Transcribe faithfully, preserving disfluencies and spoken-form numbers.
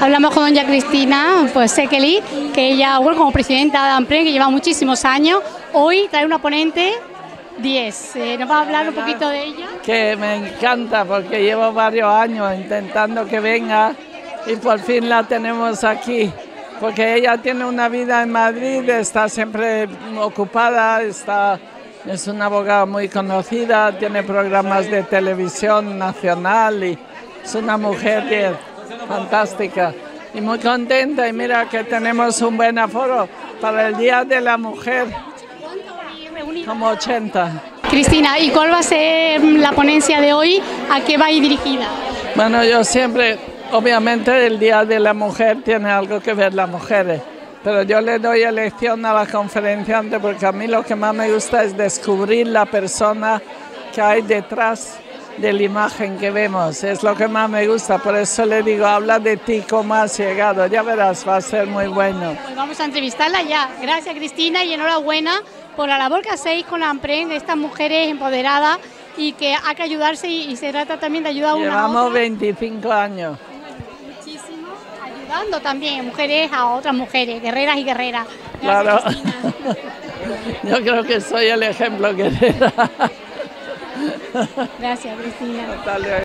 Hablamos con doña Cristina pues Sekeli, que ella, bueno, como presidenta de AMPREN, que lleva muchísimos años, hoy trae una ponente diez. Eh, ¿Nos va a hablar un poquito de ella? Que me encanta porque llevo varios años intentando que venga y por fin la tenemos aquí. Porque ella tiene una vida en Madrid, está siempre ocupada, está, es una abogada muy conocida, tiene programas de televisión nacional y es una mujer bien, fantástica y muy contenta. Y mira que tenemos un buen aforo para el Día de la Mujer, como ochenta. Cristina, ¿y cuál va a ser la ponencia de hoy? ¿A qué va a ir dirigida? Bueno, yo siempre, obviamente el Día de la Mujer tiene algo que ver las mujeres, pero yo le doy elección a la conferenciante porque a mí lo que más me gusta es descubrir la persona que hay detrás de la imagen que vemos, es lo que más me gusta, por eso le digo, habla de ti, cómo has llegado, ya verás, va a ser muy bueno. Pues vamos a entrevistarla ya. Gracias, Cristina, y enhorabuena por la labor que hacéis con AMPREN, estas mujeres empoderadas y que hay que ayudarse y, y se trata también de ayudar a una Llevamos a otra. veinticinco años. Muchísimo, ayudando también mujeres a otras mujeres, guerreras y guerreras. Gracias, Claro, Cristina. yo creo que soy el ejemplo que era. Gracias, Cristina. Hasta luego.